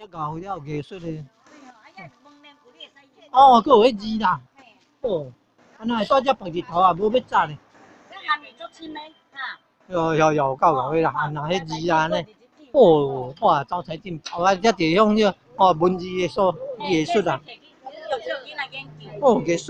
了搞了艺术的。哦，佮有迄字啦。哦，安那带只白日头啊，无要扎咧。有够搞啦，安那迄字啊呢？哦，哇，招财进宝啊，这地方叫哦文字的艺术啊。哦，艺术。